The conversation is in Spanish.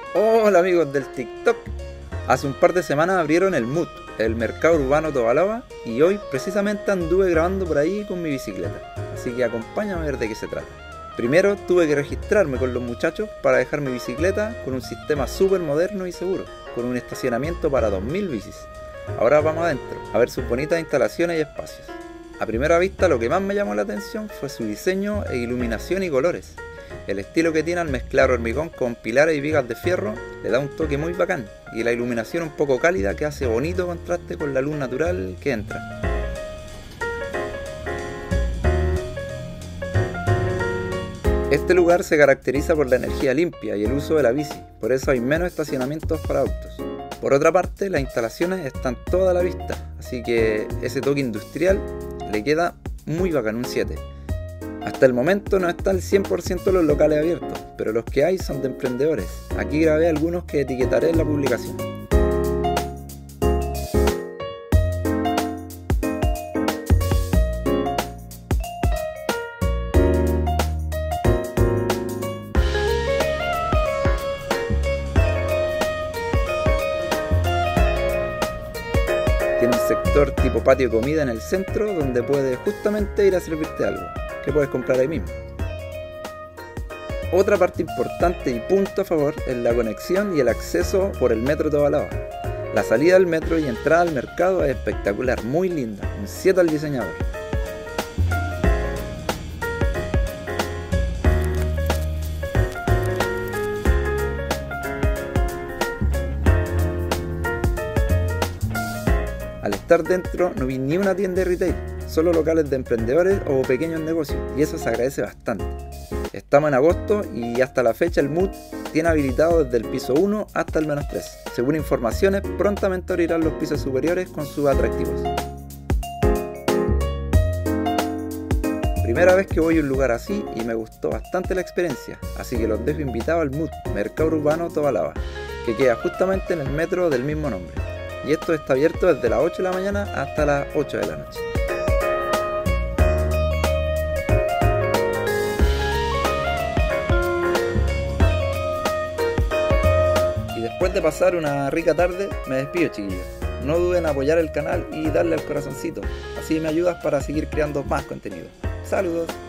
Hola amigos del TikTok. Hace un par de semanas abrieron el MUT, el Mercado Urbano Tobalaba, y hoy precisamente anduve grabando por ahí con mi bicicleta. Así que acompáñame a ver de qué se trata. Primero tuve que registrarme con los muchachos para dejar mi bicicleta con un sistema súper moderno y seguro, con un estacionamiento para 2000 bicis. Ahora vamos adentro, a ver sus bonitas instalaciones y espacios. A primera vista lo que más me llamó la atención fue su diseño e iluminación y colores. El estilo que tiene al mezclar hormigón con pilares y vigas de fierro le da un toque muy bacán, y la iluminación un poco cálida que hace bonito contraste con la luz natural que entra. Este lugar se caracteriza por la energía limpia y el uso de la bici, por eso hay menos estacionamientos para autos. Por otra parte, las instalaciones están toda a la vista, así que ese toque industrial le queda muy bacán, un 7. Hasta el momento no están el 100% de los locales abiertos, pero los que hay son de emprendedores. Aquí grabé algunos que etiquetaré en la publicación. Tiene un sector tipo patio de comida en el centro donde puedes justamente ir a servirte algo, que puedes comprar ahí mismo. Otra parte importante y punto a favor es la conexión y el acceso por el metro Tobalaba. La salida del metro y entrada al mercado es espectacular, muy linda, un 7 al diseñador. Al estar dentro no vi ni una tienda de retail, solo locales de emprendedores o pequeños negocios, y eso se agradece bastante. Estamos en agosto y hasta la fecha el MUT tiene habilitado desde el piso 1 hasta el -3. Según informaciones, prontamente abrirán los pisos superiores con sus atractivos. Primera vez que voy a un lugar así y me gustó bastante la experiencia, así que los dejo invitados al MUT, Mercado Urbano Tobalaba, que queda justamente en el metro del mismo nombre. Y esto está abierto desde las 8 de la mañana hasta las 8 de la noche. Y después de pasar una rica tarde, me despido, chiquillos. No duden en apoyar el canal y darle al corazoncito, así me ayudas para seguir creando más contenido. ¡Saludos!